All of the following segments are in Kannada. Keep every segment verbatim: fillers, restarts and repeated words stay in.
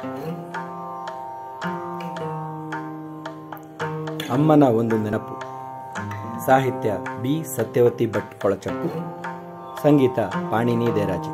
ಅಮ್ಮನ ಒಂದು ನೆನಪು. ಸಾಹಿತ್ಯ ಬಿ ಸತ್ಯವತಿ ಭಟ್ ಕೊಳಚಕ್ಕು. ಸಂಗೀತ ಪಾಣಿನಿ ದೇರಾಜಿ.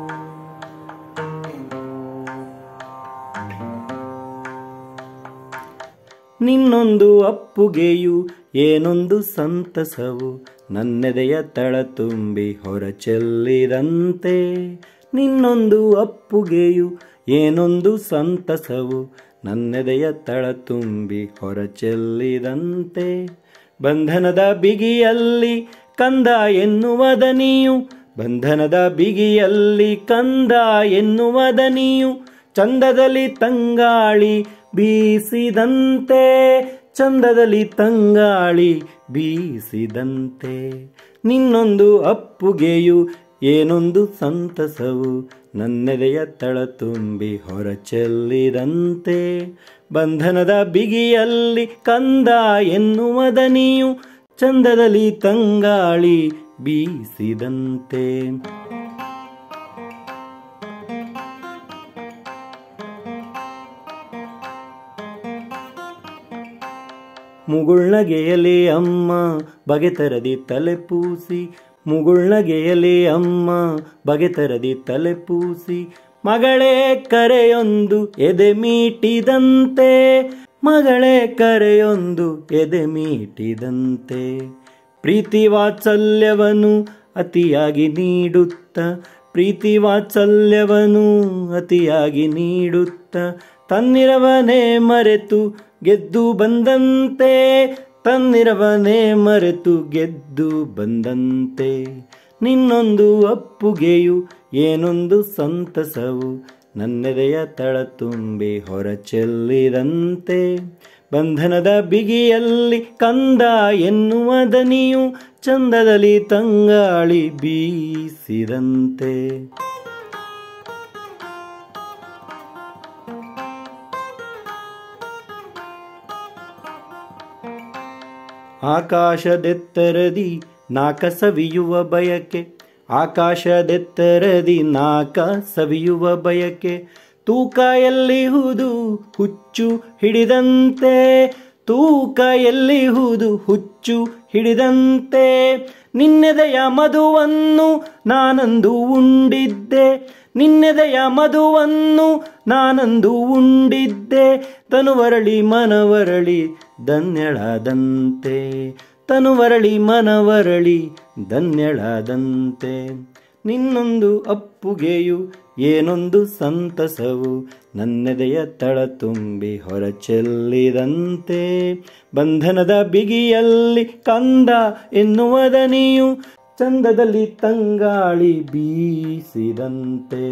ನಿನ್ನೊಂದು ಅಪ್ಪುಗೆಯು ಏನೊಂದು ಸಂತಸವು, ನನ್ನೆದೆಯ ತಳ ತುಂಬಿ ಹೊರಚೆಲ್ಲಿದಂತೆ. ನಿನ್ನೊಂದು ಅಪ್ಪುಗೆಯು ಏನೊಂದು ಸಂತಸವು, ನನ್ನೆದೆಯ ತಳ ತುಂಬಿ ಹೊರಚೆಲ್ಲಿದಂತೆ. ಬಂಧನದ ಬಿಗಿಯಲ್ಲಿ ಕಂದ ಎನ್ನುವ ದನಿಯು, ಬಂಧನದ ಬಿಗಿಯಲ್ಲಿ ಕಂದ ಎನ್ನುವ ದನಿಯು, ಚಂದದಲ್ಲಿ ತಂಗಾಳಿ ಬೀಸಿದಂತೆ, ಚಂದದಲ್ಲಿ ತಂಗಾಳಿ ಬೀಸಿದಂತೆ. ನಿನ್ನೊಂದು ಅಪ್ಪುಗೆಯು ಏನೊಂದು ಸಂತಸವು, ನನ್ನೆದೆಯ ತಳ ತುಂಬಿ ಹೊರಚೆಲ್ಲಿದಂತೆ. ಬಂಧನದ ಬಿಗಿಯಲ್ಲಿ ಕಂದ ಎನ್ನುವ ದನಿಯು, ಚಂದದಲ್ಲಿ ತಂಗಾಳಿ ಬೀಸಿದಂತೆ. ಮುಗುಳ್ನಗೆಯಲಿ ಅಮ್ಮ ಬಗೆತರದಿ ತಲೆ ಪೂಸಿ, ಮುಗುಳ್ನಗೆಯಲಿ ಅಮ್ಮ ಬಗೆತರದಿ ತಲೆ ಪೂಸಿ, ಮಗಳೇ ಕರೆಯೊಂದು ಎದೆ ಮೀಟಿದಂತೆ, ಮಗಳೇ ಕರೆಯೊಂದು ಎದೆ ಮೀಟಿದಂತೆ. ಪ್ರೀತಿ ವಾತ್ಸಲ್ಯವನು ಅತಿಯಾಗಿ ನೀಡುತ್ತ, ಪ್ರೀತಿ ವಾತ್ಸಲ್ಯವನು ಅತಿಯಾಗಿ ನೀಡುತ್ತ, ತನ್ನಿರವನೇ ಮರೆತು ಗೆದ್ದು ಬಂದಂತೆ, ತನ್ನಿರವನೇ ಮರೆತು ಗೆದ್ದು ಬಂದಂತೆ. ನಿನ್ನೊಂದು ಅಪ್ಪುಗೆಯು ಏನೊಂದು ಸಂತಸವು, ನನ್ನೆದೆಯ ತಳ ತುಂಬಿ ಹೊರಚೆಲ್ಲಿದಂತೆ. ಬಂಧನದ ಬಿಗಿಯಲ್ಲಿ ಕಂದ ಎನ್ನುವ ದನಿಯು, ಚಂದದಲ್ಲಿ ತಂಗಾಳಿ ಬೀಸಿದಂತೆ. ಆಕಾಶದೆತ್ತರದಿ ನಾಕ ಸವಿಯುವ ಬಯಕೆ, ಆಕಾಶದೆತ್ತರದಿ ನಾಕ ಸವಿಯುವ ಬಯಕೆ, ತೂಕ ಎಲ್ಲಿಹುದು ಹುಚ್ಚು ಹಿಡಿದಂತೆ, ತೂಕ ಎಲ್ಲಿಹುದು ಹುಚ್ಚು ಹಿಡಿದಂತೆ. ನಿನ್ನೆದೆಯ ಮಧುವನ್ನು ನಾನಂದು ಉಂಡಿದ್ದೆ, ನಿನ್ನೆದೆಯ ಮಧುವನ್ನು ನಾನಂದು ಉಂಡಿದ್ದೆ, ತನುವರಳಿ ಮನವರಳಿ ಧನ್ಯಳಾದಂತೆ, ತನುವರಳಿ ಮನವರಳಿ ಧನ್ಯಳಾದಂತೆ. ನಿನ್ನೊಂದು ಅಪ್ಪುಗೆಯು ಏನೊಂದು ಸಂತಸವು, ನನ್ನೆದೆಯ ತಳ ತುಂಬಿ ಹೊರಚೆಲ್ಲಿದಂತೆ. ಬಂಧನದ ಬಿಗಿಯಲ್ಲಿ ಕಂದ ಎನ್ನುವ ದನಿಯು, ಚಂದದಲ್ಲಿ ತಂಗಾಳಿ ಬೀಸಿದಂತೆ.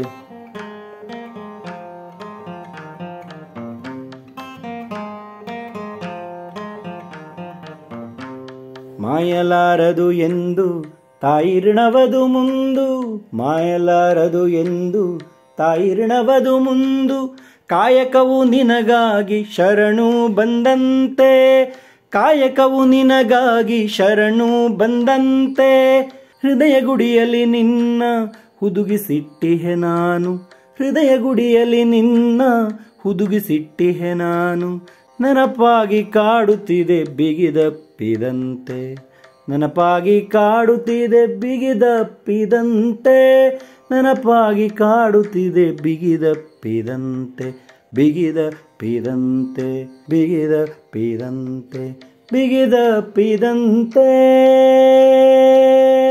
ಮಾಯಲಾರದು ಎಂದು ತಾಯಿರ್ಣವದು ಮುಂದು, ಮಾಯಲಾರದು ಎಂದು ತಾಯಿರ್ಣವದು ಮುಂದು, ಕಾಯಕವು ನಿನಗಾಗಿ ಶರಣು ಬಂದಂತೆ, ಕಾಯಕವು ನಿನಗಾಗಿ ಶರಣು ಬಂದಂತೆ. ಹೃದಯ ಗುಡಿಯಲ್ಲಿ ನಿನ್ನ ಹುದುಗಿಸಿಟ್ಟಿಹೆ ನಾನು, ಹೃದಯ ಗುಡಿಯಲ್ಲಿ ನಿನ್ನ ಹುದುಗಿಸಿಟ್ಟಿಹೆ ನಾನು, ನೆನಪಾಗಿ ಕಾಡುತ್ತಿದೆ ಬಿಗಿದಪ್ಪಿದಂತೆ, ನೆನಪಾಗಿ ಕಾಡುತ್ತಿದೆ ಬಿಗಿದಪ್ಪಿದಂತೆ, ನೆನಪಾಗಿ ಕಾಡುತ್ತಿದೆ ಬಿಗಿದಪ್ಪಿದಂತೆ, ಬಿಗಿದಪ್ಪಿದಂತೆ, ಬಿಗಿದಪ್ಪಿದಂತೆ, ಬಿಗಿದಪ್ಪಿದಂತೆ.